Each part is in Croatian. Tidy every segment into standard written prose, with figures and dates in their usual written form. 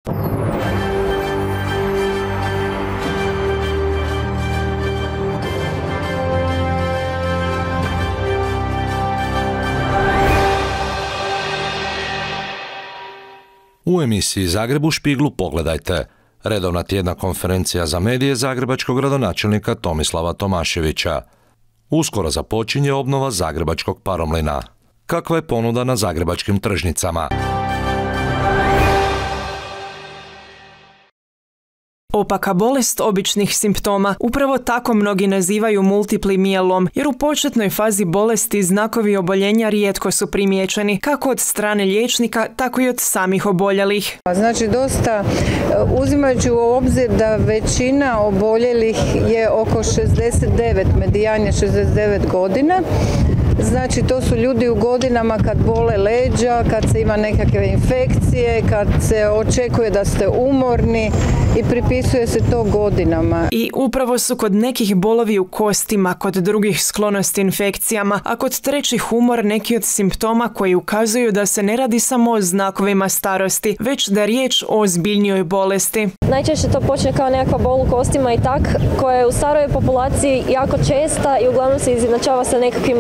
U emisiji Zagreb u špiglu pogledajte. Redovna tjedna konferencija za medije zagrebačkog gradonačelnika Tomislava Tomaševića. Uskoro započinje obnova zagrebačkog paromlina. Kakva je ponuda na zagrebačkim tržnicama? Opaka bolest običnih simptoma, upravo tako mnogi nazivaju multipli mijelom, jer u početnoj fazi bolesti znakovi oboljenja rijetko su primijećeni, kako od strane liječnika, tako i od samih oboljelih. Znači dosta, uzimajući u obzir da većina oboljelih je oko 69, medijan je 69 godina, znači to su ljudi u godinama kad bole leđa, kad se ima nekakve infekcije, kad se očekuje da ste umorni i pripisuje se to godinama. I upravo su kod nekih bolovi u kostima, kod drugih sklonosti infekcijama, a kod trećih umor neki od simptoma koji ukazuju da se ne radi samo o znakovima starosti, već da je riječ o ozbiljnijoj bolesti. Najčešće to počne kao nekakva bol u kostima i tak, koja je u staroj populaciji jako česta i uglavnom se izjednačava sa nekakvim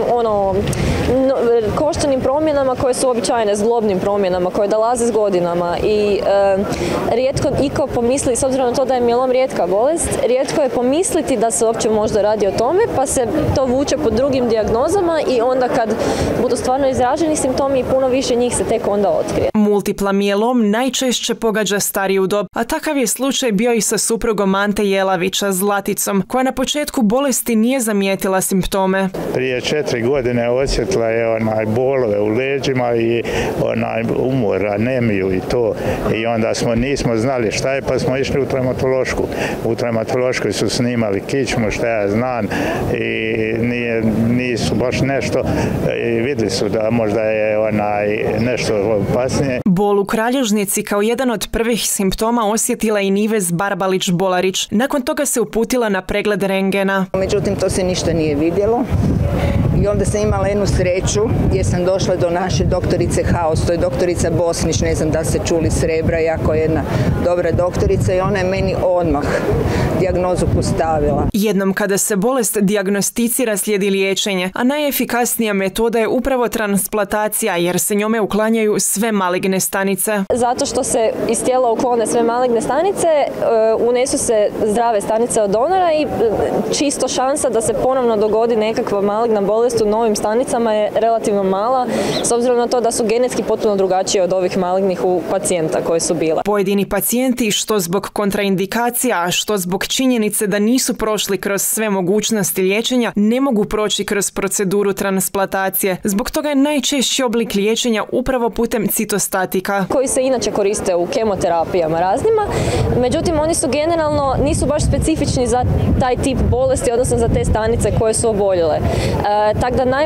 koštanim promjenama koje su uobičajene, zglobnim promjenama koje dolaze s godinama i rijetko iko pomisli, s obzirom na to da je mielom rijetka bolest, rijetko je pomisliti da se uopće možda radi o tome, pa se to vuče po drugim dijagnozama i onda kad budu stvarno izraženi simptomi, puno više njih se tek onda otkrije. Multipla mielom najčešće pogađa stariju dob, a takav je slučaj bio i sa suprugom Ante Jelavića, Zlaticom, koja na početku bolesti nije zamijetila simptome. Prije 4 godine osjetila je bolove u leđima i umor, anemiju i to. I onda nismo znali šta je, pa smo išli u traumatološku. U traumatološkoj su snimali kičmu, šta ja znam, i nisu baš nešto, i vidjeli su da možda je nešto opasnije. Bol u kralježnici kao jedan od prvih simptoma osjetila i Nives Barbalić-Bolarić. Nakon toga se uputila na pregled rentgena. Međutim, to se ništa nije vidjelo. I onda sam imala jednu sreću gdje sam došla do naše doktorice Haos, to je doktorica Bosnić, ne znam da ste čuli, s Rebra, jako jedna dobra doktorica, i ona je meni odmah dijagnozu postavila. Jednom kada se bolest dijagnosticira slijedi liječenje, a najefikasnija metoda je upravo transplantacija, jer se njome uklanjaju sve maligne stanice. Zato što se iz tijela uklone sve maligne stanice, unesu se zdrave stanice od donora i čisto šansa da se ponovno dogodi nekakva maligna bolest u novim stanicama je relativno mala, s obzirom na to da su genetski potpuno drugačije od ovih malignih u pacijenta koje su bile. Pojedini pacijenti, što zbog kontraindikacija, a što zbog činjenice da nisu prošli kroz sve mogućnosti liječenja, ne mogu proći kroz proceduru transplantacije. Zbog toga je najčešći oblik liječenja upravo putem citostatika, koji se inače koriste u kemoterapijama raznima, međutim oni su generalno, nisu baš specifični za taj tip bolesti, odnosno za te stanice koje su oboljele. Tako da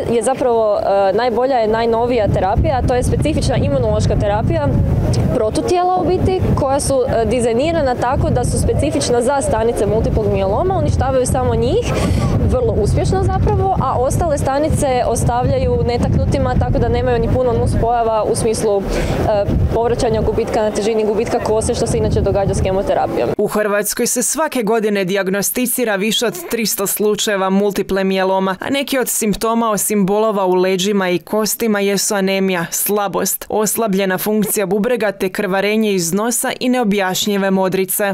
najbolja je najnovija terapija, a to je specifična imunološka terapija protutijela u biti, koja su dizajnirana tako da su specifična za stanice multiplog mieloma, uništavaju samo njih, vrlo uspješno zapravo, a ostale stanice ostavljaju netaknutima tako da nemaju ni puno nuspojava u smislu povraćanja gubitka na težini, gubitka kose, što se inače događa s kemoterapijom. U Hrvatskoj se svake godine dijagnosticira više od 300 slučajeva multiple mieloma, a neki od simptoma osim bolova u leđima i kostima jesu anemija, slabost, oslabljena funkcija bubrega te krvarenje iz nosa i neobjašnjive modrice.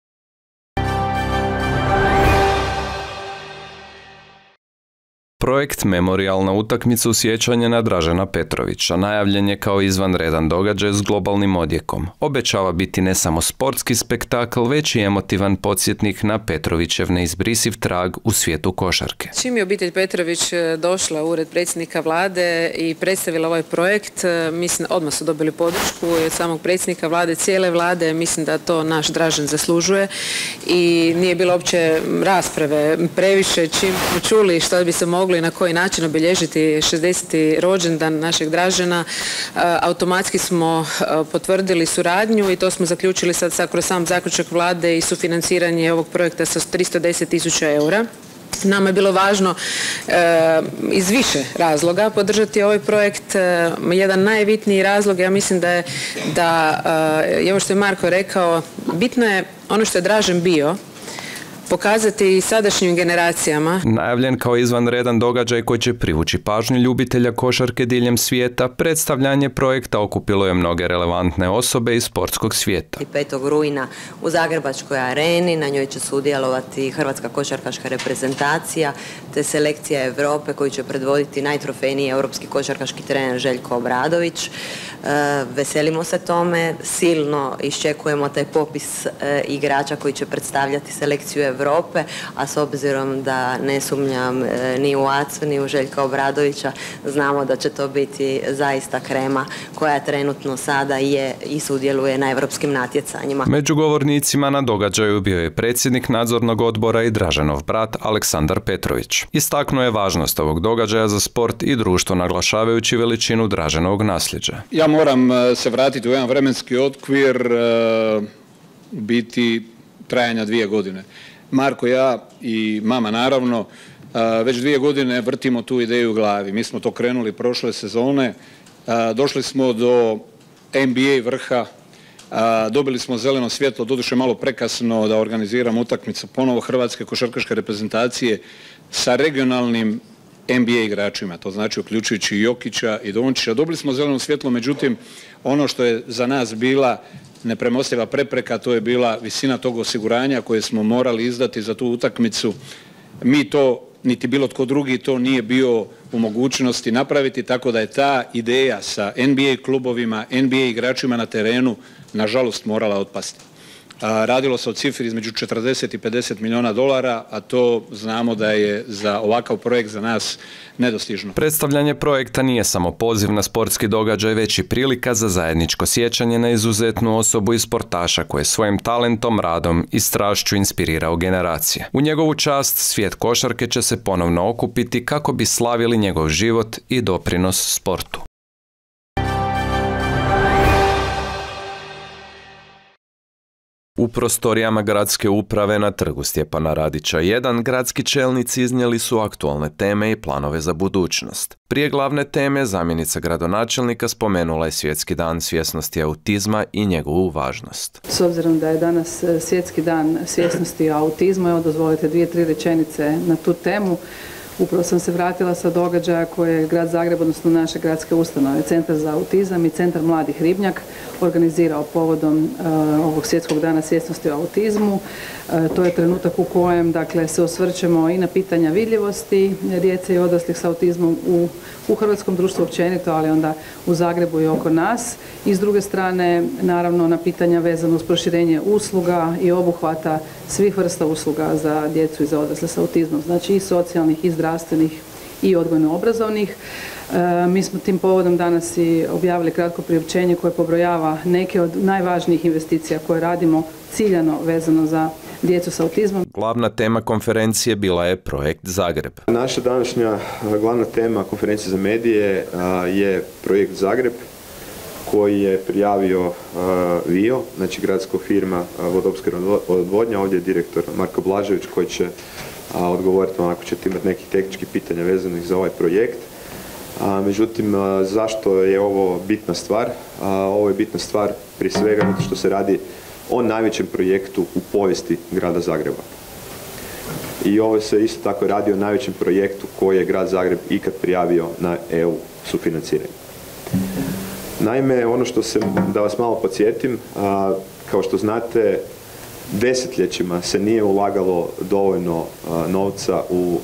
Projekt Memorijalna utakmica sjećanja na Dražena Petrovića najavljen je kao izvanredan događaj s globalnim odjekom. Obećava biti ne samo sportski spektakl, već i emotivan podsjetnik na Petrovićev neizbrisiv trag u svijetu košarke. Čim je obitelj Petrović došla u ured predsjednika vlade i predstavila ovaj projekt, mislim, odmah su dobili podršku od samog predsjednika vlade, cijele vlade. Mislim da to naš Dražen zaslužuje i nije bilo uopće rasprave previše. Čim smo čuli što bi se moglo i na koji način obilježiti 60. rođendan našeg Dražena, automatski smo potvrdili suradnju i to smo zaključili sad kroz sam zaključak vlade i sufinanciranje ovog projekta sa 310.000 eura. Nama je bilo važno iz više razloga podržati ovaj projekt. Jedan najbitniji razlog, ja mislim da je ovo što je Marko rekao, bitno je ono što je Dražen bio, pokazati i sadašnjim generacijama. Najavljen kao izvanredan događaj koji će privući pažnju ljubitelja košarke diljem svijeta, predstavljanje projekta okupilo je mnoge relevantne osobe iz sportskog svijeta. 5. rujna u Zagrebačkoj areni, na njoj će sudjelovati hrvatska košarkaška reprezentacija te selekcija Europe koju će predvoditi najtrofejniji europski košarkaški trener Željko Obradović. Veselimo se tome, silno iščekujemo taj popis igrača koji će predstavljati selekciju Europe, a s obzirom da ne sumnjam ni u Acu, ni u Željka Obradovića, znamo da će to biti zaista krema koja trenutno sada je i sudjeluje na europskim natjecanjima. Među govornicima na događaju bio je predsjednik nadzornog odbora i Draženov brat Aleksandar Petrović. Istaknuo je važnost ovog događaja za sport i društvo, naglašavajući veličinu Draženovog nasljeđa. Ja moram se vratiti u jedan vremenski okvir biti trajanja 2 godine. Marko, ja i mama naravno već 2 godine vrtimo tu ideju u glavi. Mi smo to krenuli prošle sezone, došli smo do NBA vrha, dobili smo zeleno svjetlo, doduše malo prekasno da organiziramo utakmicu ponovo hrvatske košarkaške reprezentacije sa regionalnim NBA igračima, to znači uključujući i Jokića i Dončića. Dobili smo zeleno svjetlo, međutim ono što je za nas bila nepremostiva prepreka, to je bila visina tog osiguranja koje smo morali izdati za tu utakmicu. Mi to, niti bilo tko drugi, to nije bio u mogućnosti napraviti, tako da je ta ideja sa NBA klubovima, NBA igračima na terenu, nažalost, morala otpasti. Radilo se o cifri između 40 i 50 milijuna dolara, a to znamo da je za ovakav projekt za nas nedostižno. Predstavljanje projekta nije samo poziv na sportski događaj, već i prilika za zajedničko sjećanje na izuzetnu osobu i sportaša koji je svojim talentom, radom i strašću inspirirao generacije. U njegovu čast svijet košarke će se ponovno okupiti kako bi slavili njegov život i doprinos sportu. U prostorijama gradske uprave na trgu Stjepana Radića 1 gradski čelnici iznijeli su aktualne teme i planove za budućnost. Prije glavne teme zamjenica gradonačelnika spomenula je Svjetski dan svjesnosti autizma i njegovu važnost. S obzirom da je danas Svjetski dan svjesnosti autizma, evo dozvolite 2-3 rečenice na tu temu. Upravo sam se vratila sa događaja koje je Grad Zagreb, odnosno naše gradske ustanove, Centar za autizam i Centar mladih Ribnjak organizirao povodom ovog Svjetskog dana svjesnosti o autizmu. To je trenutak u kojem se osvrćemo i na pitanja vidljivosti djece i odraslih sa autizmom u hrvatskom društvu općenito, ali onda u Zagrebu i oko nas. I s druge strane, naravno, na pitanja vezano uz proširenje usluga i obuhvata svih vrsta usluga za djecu i za odrasle sa autizmom, znači i socijalnih, i zdravstvenih, i odgojno-obrazovnih. Mi smo tim povodom danas i objavili kratko priopćenje koje pobrojava neke od najvažnijih investicija koje radimo ciljano vezano za djecu s autizmom. Glavna tema konferencije bila je projekt Zagreb. Naša današnja glavna tema konferencije za medije je projekt Zagreb koji je prijavio VIO, znači gradska firma vodoopskrbna odvodnja. Ovdje je direktor Marko Blažević koji će odgovoriti vam ako ćete imati nekih tehničkih pitanja vezanih za ovaj projekt. Međutim, zašto je ovo bitna stvar? Ovo je bitna stvar prije svega zato što se radi o najvećem projektu u povijesti grada Zagreba. I ovo se isto tako radi o najvećem projektu koji je grad Zagreb ikad prijavio na EU sufinanciranje. Naime, ono što da vas malo podsjetim, kao što znate, desetljećima se nije ulagalo dovoljno novca u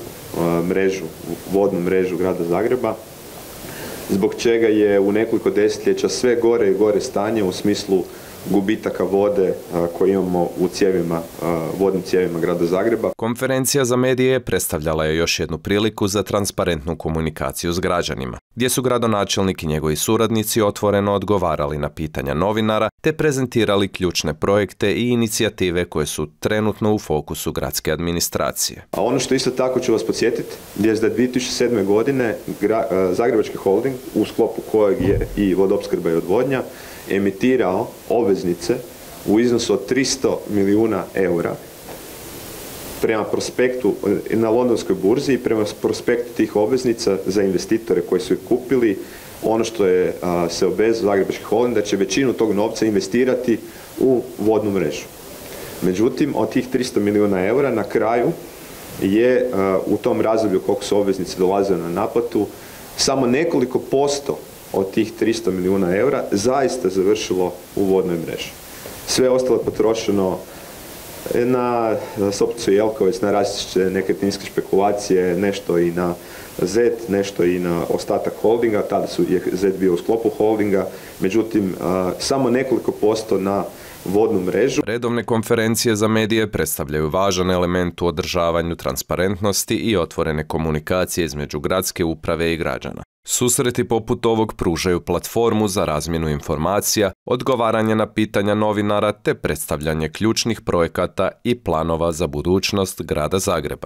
vodnu mrežu grada Zagreba, zbog čega je u nekoliko desetljeća sve gore i gore stanje u smislu gubitaka vode koje imamo u vodnim cijevima grada Zagreba. Konferencija za medije predstavljala je još jednu priliku za transparentnu komunikaciju s građanima, gdje su gradonačelnik i njegovi suradnici otvoreno odgovarali na pitanja novinara te prezentirali ključne projekte i inicijative koje su trenutno u fokusu gradske administracije. A ono što isto tako ću vas podsjetiti je da 2007. godine Zagrebački holding, u sklopu kojeg je i vodoopskrba i odvodnja, emitirao obveznice u iznosu od 300 milijuna eura prema prospektu na londonskoj burzi i prema prospektu tih obveznica za investitore koji su ih kupili, ono što je se obvezao Zagrebački holding da će većinu tog novca investirati u vodnu mrežu. Međutim, od tih 300 milijuna eura na kraju je u tom razdoblju koliko su obveznice dolazile na naplatu, samo nekoliko posto od tih 300 milijuna eura zaista završilo u vodnoj mreži. Sve ostalo je potrošeno na Sopnicu i Jelkovec, na različite nekretninske špekulacije, nešto i na ZET, nešto i na ostatak holdinga, tada je ZET bio u sklopu holdinga, međutim samo nekoliko posto na vodnu mrežu. Redovne konferencije za medije predstavljaju važan element u održavanju transparentnosti i otvorene komunikacije između gradske uprave i građana. Susreti poput ovog pružaju platformu za razmjenu informacija, odgovaranje na pitanja novinara te predstavljanje ključnih projekata i planova za budućnost grada Zagreba.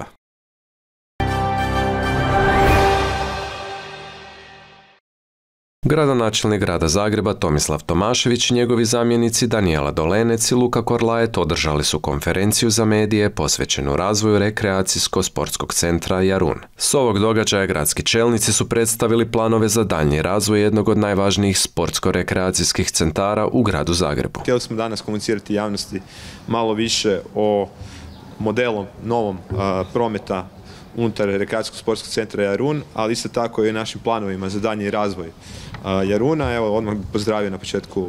Gradonačelnik grada Zagreba Tomislav Tomašević i njegovi zamjenici Danijela Dolenec i Luka Korlajet održali su konferenciju za medije posvećenu razvoju rekreacijsko-sportskog centra Jarun. S ovog događaja gradski čelnici su predstavili planove za daljnji razvoj jednog od najvažnijih sportsko-rekreacijskih centara u gradu Zagrebu. Htjeli smo danas komunicirati javnosti malo više o modelu novom prometa unutar rekreacijskog sportskog centra Jarun, ali isto tako i našim planovima za daljnji razvoj Jaruna. Evo, odmah bih pozdravio na početku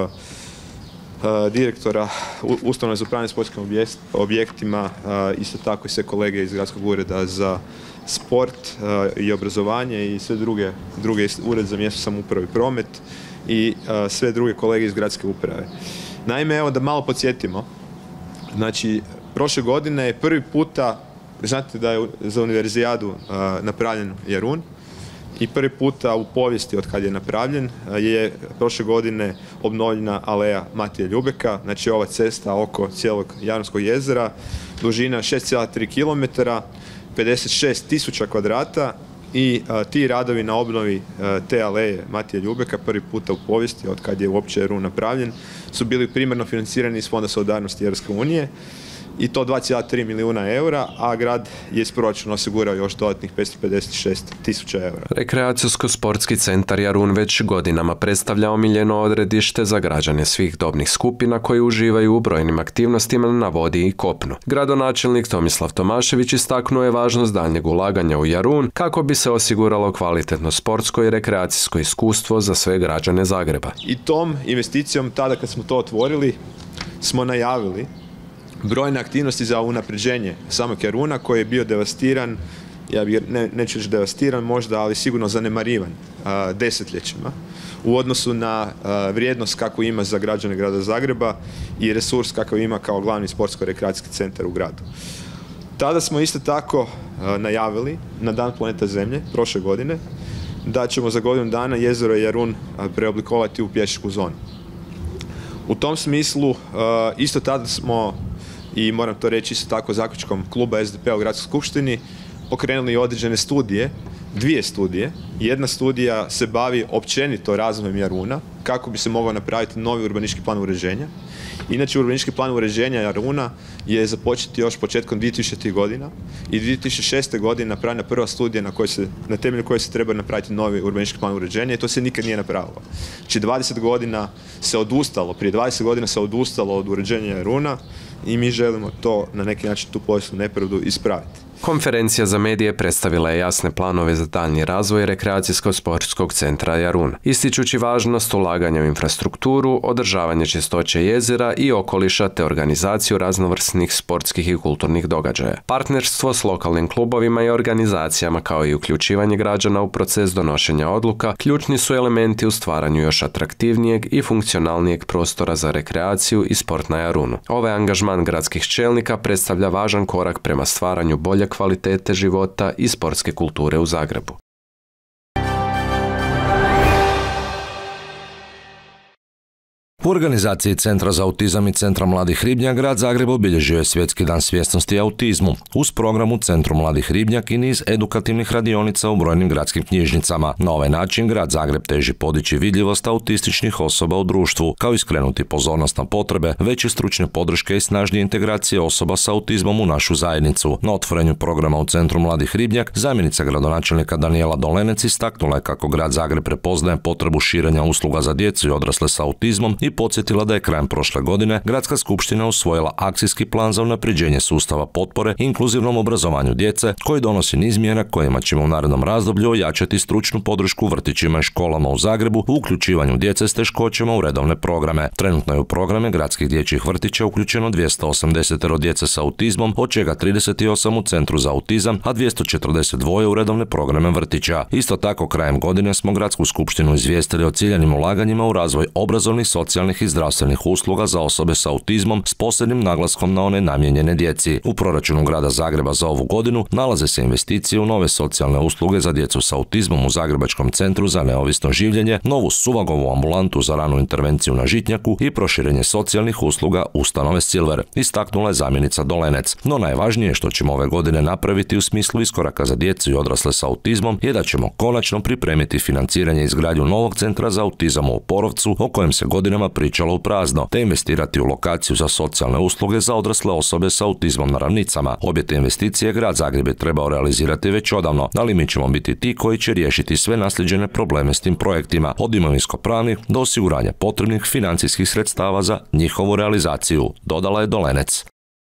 direktora Ustanove za upravljanje sportskim objektima, isto tako i sve kolege iz Gradskog ureda za sport i obrazovanje i sve druge ured za mjesnu samoupravu i promet i sve druge kolege iz Gradske uprave. Naime, evo da malo podsjetimo, znači prošle godine je prvi puta, znate da je za univerzijadu napravljen Jarun i prvi puta u povijesti od kad je napravljen je prošle godine obnovljena aleja Matije Ljubeka, znači ova cesta oko cijelog Jarunskog jezera, dužina 6,3 km, 56.000 kvadrata i ti radovi na obnovi te aleje Matije Ljubeka prvi puta u povijesti od kad je uopće Jarun napravljen su bili primarno financirani iz Fonda solidarnosti Europske unije i to 2,3 milijuna eura, a grad je iz proračuna osigurao još dodatnih 556.000 eura. Rekreacijsko-sportski centar Jarun već godinama predstavlja omiljeno odredište za građane svih dobnih skupina koji uživaju u brojnim aktivnostima na vodi i kopnu. Gradonačelnik Tomislav Tomašević istaknuo je važnost daljnjeg ulaganja u Jarun kako bi se osiguralo kvalitetno sportsko i rekreacijsko iskustvo za sve građane Zagreba. I tom investicijom, tada kad smo to otvorili, smo najavili brojne aktivnosti za unapređenje samog Jaruna koji je bio devastiran, ja bih neću reći devastiran možda, ali sigurno zanemarivan desetljećima u odnosu na vrijednost kakvu ima za građane grada Zagreba i resurs kakav ima kao glavni sportsko-rekreacijski centar u gradu. Tada smo isto tako najavili na Dan planeta Zemlje prošle godine da ćemo za godinu dana jezero Jarun preoblikovati u pješačku zonu. U tom smislu isto tada smo, i moram to reći isto tako zaključkom kluba SDP-a u Gradskoj skupštini, pokrenuli određene studije, dvije studije. Jedna studija se bavi općenito razvojem Jaruna, kako bi se mogao napraviti novi urbanistički plan uređenja. Inače, urbanistički plan uređenja Jaruna je započeti još početkom 2000. godina i 2006. godine napravljena prva studija na temelju koje se treba napraviti novi urbanistički plan uređenja i to se nikad nije napravilo. Znači, 20 godina se odustalo, prije 20 godina se odustalo od uređenja Jaruna i mi želimo to na neki način tu povijesnu nepravdu ispraviti. Konferencija za medije predstavila je jasne planove za daljnji razvoj rekreacijsko-sportskog centra Jarun, ističući važnost ulaganja u infrastrukturu, održavanje čistoće jezera i okoliša te organizaciju raznovrsnih sportskih i kulturnih događaja. Partnerstvo s lokalnim klubovima i organizacijama kao i uključivanje građana u proces donošenja odluka ključni su elementi u stvaranju još atraktivnijeg i funkcionalnijeg prostora za rekreaciju i sport na Jarunu. Ovaj angažman gradskih čelnika predstavlja važan korak prema stvaranju bolje kvalitete života i sportske kulture u Zagrebu. U organizaciji Centra za autizam i Centra mladih Ribnjak grad Zagreb obilježio je Svjetski dan svjesnosti autizmu uz program u Centru mladih Ribnjak i niz edukativnih radionica u brojnim gradskim knjižnicama. Na ovaj način grad Zagreb teži podići vidljivost autističnih osoba u društvu, kao i skrenuti pozornost na potrebe veće stručne podrške i snažnije integracije osoba sa autizmom u našu zajednicu. Na otvorenju programa u Centru mladih Ribnjak zamjenica gradonačelnika Danijela Dolenec istaknula je kako grad Zagreb prepoznaje potrebu širenja usluga za djecu i odrasle sa autizmom i podsjetila da je krajem prošle godine Gradska skupština usvojila akcijski plan za unapređenje sustava potpore inkluzivnom obrazovanju djece koji donosi niz mjera kojima ćemo u narednom razdoblju ojačati stručnu podršku vrtićima i školama u Zagrebu u uključivanju djece s teškoćama u redovne programe. Trenutno je u programe gradskih dječjih vrtića uključeno 280 djece sa autizmom, od čega 38 u Centru za autizam, a 242 u redovne programe vrtića. Isto tako, krajem godine smo Gradsku skupštinu izvijestili o ciljanim ulaganjima u razvoj obrazovnih, socijalnih i zdravstvenih usluga za osobe sa autizmom s posebnim naglaskom na one namijenjene djeci. U proračunu grada Zagreba za ovu godinu nalaze se investicije u nove socijalne usluge za djecu sa autizmom u Zagrebačkom centru za neovisno življenje, novu Suvagovu ambulantu za ranu intervenciju na Žitnjaku i proširenje socijalnih usluga ustanove Silver, istaknula je zamjenica Dolenec. No najvažnije što ćemo ove godine napraviti u smislu iskoraka za djecu i odrasle sa autizmom je da ćemo konačno pripremiti financiranje i izgradnju novog centra za autizam u Oporovcu, o kojem se godinama pričalo u prazno, te investirati u lokaciju za socijalne usluge za odrasle osobe sa autizmom na Ravnicama. Obje te investicije grad Zagreb je trebao realizirati već odavno, ali mi ćemo biti ti koji će riješiti sve naslijeđene probleme s tim projektima, od imovinsko-pravnih do osiguranja potrebnih financijskih sredstava za njihovu realizaciju, dodala je Dolenec.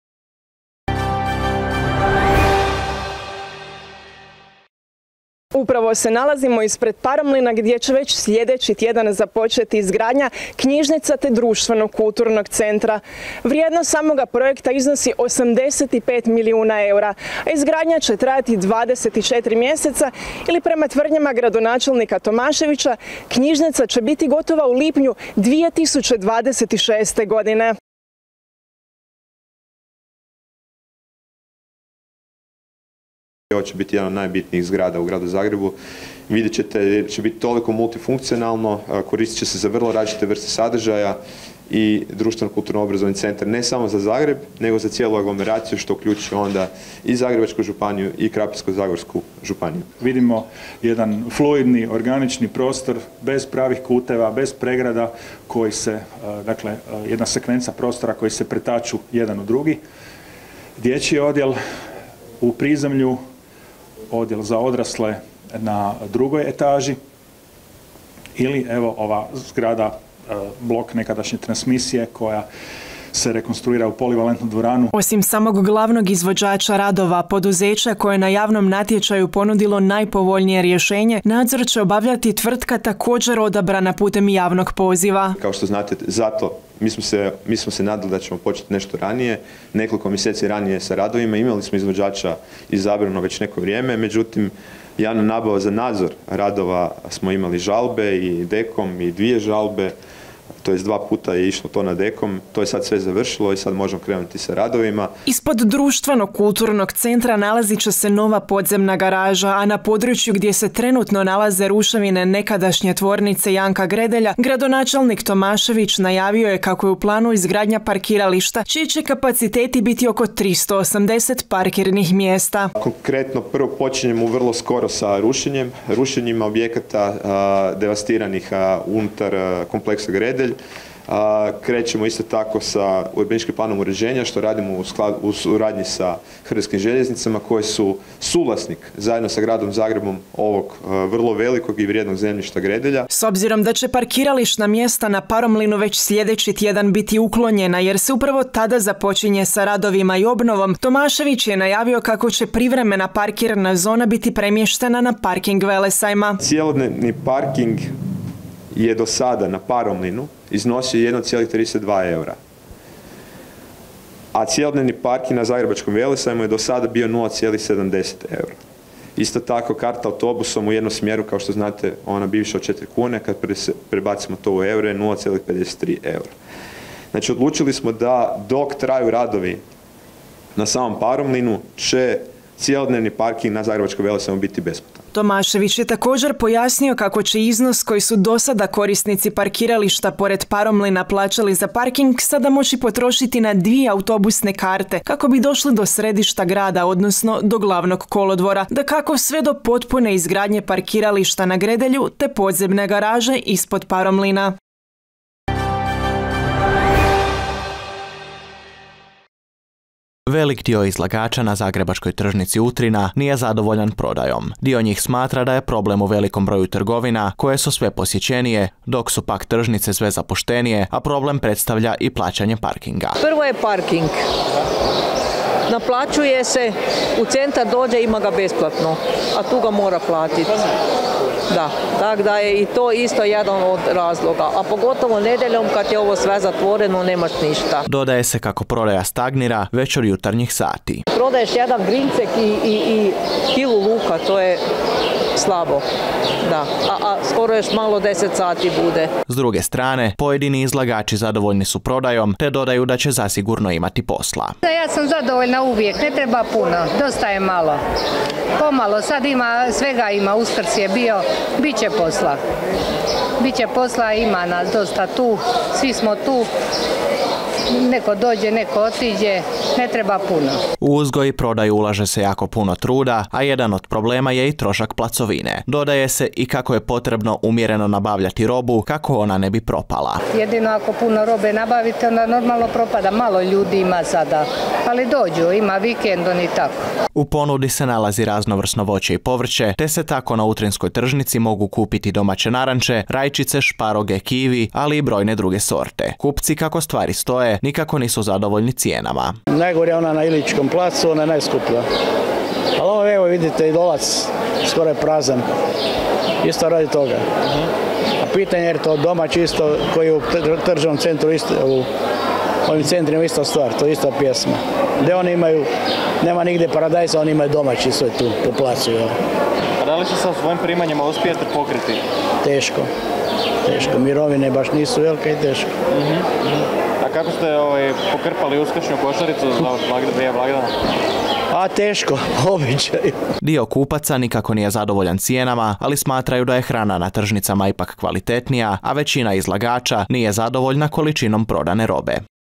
Upravo se nalazimo ispred Paromlina gdje će već sljedeći tjedan započeti izgradnja knjižnica te društvenog kulturnog centra. Vrijednost samoga projekta iznosi 85 milijuna eura, a izgradnja će trajati 24 mjeseca ili prema tvrdnjama gradonačelnika Tomaševića, knjižnica će biti gotova u lipnju 2026. godine. Ovo će biti jedan od najbitnijih zgrada u gradu Zagrebu. Vidjet ćete, jer će biti toliko multifunkcionalno, koristit će se za vrlo različite vrste sadržaja i društveno kulturno obrazovni centar ne samo za Zagreb, nego za cijelu aglomeraciju, što uključuje onda i Zagrebačku županiju i Krapinsko-zagorsku županiju. Vidimo jedan fluidni, organični prostor bez pravih kuteva, bez pregrada koji se, dakle, jedna sekvenca prostora koji se pretaču jedan u drugi. Dječji odjel u prizemlju, odjel za odrasle na drugoj etaži ili evo ova zgrada, blok nekadašnje transmisije koja se rekonstruira u polivalentnu dvoranu. Osim samog glavnog izvođača radova, poduzeća koje je na javnom natječaju ponudilo najpovoljnije rješenje, nadzor će obavljati tvrtka također odabrana putem javnog poziva. Kao što znate, zato mi smo se nadali da ćemo početi nešto ranije, nekoliko mjeseci ranije sa radovima. Imali smo izvođača izabrano već neko vrijeme, međutim, javna nabava za nadzor radova smo imali žalbe i DEKOM i 2 žalbe, to je 2 puta je išlo to na DEKOM, to je sad sve završilo i sad možemo krenuti sa radovima. Ispod društvenog kulturnog centra nalazit će se nova podzemna garaža, a na području gdje se trenutno nalaze ruševine nekadašnje tvornice Janka Gredelja, gradonačelnik Tomašević najavio je kako je u planu izgradnja parkirališta, čiji će kapaciteti biti oko 380 parkirnih mjesta. Konkretno prvo počinjemo vrlo skoro sa rušenjima objekata devastiranih unutar kompleksa Gredelj. Krećemo isto tako sa urbanističkim planom uređenja, što radimo u suradnji sa Hrvatskim željeznicama, koje su suvlasnik zajedno sa gradom Zagrebom ovog vrlo velikog i vrijednog zemljišta Gredelja. S obzirom da će parkirališna mjesta na Paromlinu već sljedeći tjedan biti uklonjena, jer se upravo tada započinje sa radovima i obnovom, Tomašević je najavio kako će privremena parkirna zona biti premještena na parking Velesajma. Cjelodnevni parking je do sada na Paromlinu iznosio 1,32 eura. A cjelodnevni parking na Zagrebačkom Velesajmu je do sada bio 0,70 eura. Isto tako karta autobusom u jednom smjeru, kao što znate, ona bivša od 4 kune, kad prebacimo to u eure, 0,53 eura. Znači, odlučili smo da dok traju radovi na samom Paromlinu će cjelodnevni parking na Zagrebačkom Velesajmu biti besplatan. Tomašević je također pojasnio kako će iznos koji su do sada korisnici parkirališta pored Paromlina plaćali za parking sada moći potrošiti na 2 autobusne karte kako bi došli do središta grada, odnosno do glavnog kolodvora, dakako sve do potpune izgradnje parkirališta na Gredelju te podzemne garaže ispod Paromlina. Velik dio izlagača na zagrebačkoj tržnici Utrina nije zadovoljan prodajom. Dio njih smatra da je problem u velikom broju trgovina koje su sve posjećenije, dok su pak tržnice sve zapuštenije, a problem predstavlja i plaćanje parkinga. Prvo je parking. Naplaćuje se, u centar dođe, ima ga besplatno, a tu ga mora platiti. Da, tako da je i to isto jedan od razloga, a pogotovo nedjeljom kad je ovo sve zatvoreno, nemaš ništa. Dodaje se kako prodaja stagnira već od jutarnjih sati. Prodaješ jedan grincek i kilu luka, to je slabo. Da, a skoro još malo 10 sati bude. S druge strane, pojedini izlagači zadovoljni su prodajom, te dodaju da će zasigurno imati posla. Ja sam zadovoljna uvijek, ne treba puno, dosta je malo. Pomalo, sad ima, svega ima, Uskrs je bio, bit će posla. Biće posla, ima nas dosta tu, svi smo tu. Neko dođe, neko otiđe, ne treba puno. U uzgoj i prodaju ulaže se jako puno truda, a jedan od problema je i trošak placovine. Dodaje se i kako je potrebno umjereno nabavljati robu kako ona ne bi propala. Jedino ako puno robe nabavite, onda normalno propada. Malo ljudi ima sada, ali dođu, ima vikendom i tako. U ponudi se nalazi raznovrsno voće i povrće, te se tako na Utrinskoj tržnici mogu kupiti domaće naranče, rajčice, šparoge, kivi, ali i brojne druge sorte. Kupci, kako stvari stoje, nikako nisu zadovoljni cijenama. Najgore je ona na Iličkom placu, ona je najskuplja. Ali ovo, evo vidite, i Dolac skoro je prazan. Isto radi toga. A pitanje je to domaći isto, koji je u tržnom centru, isto, u ovim centrima ista stvar, to je ista pjesma. Gdje oni imaju, nema nigdje paradajza, oni imaju domaći sve tu po placu. Ja. A da li se sa svojim primanjima uspijete pokriti? Teško. Teško. Mirovine baš nisu velike i teško. A kako ste pokrpali uskršnju košaricu za prije blagdana? A teško, običaj. Dio kupaca nikako nije zadovoljan cijenama, ali smatraju da je hrana na tržnicama ipak kvalitetnija, a većina izlagača nije zadovoljna količinom prodane robe.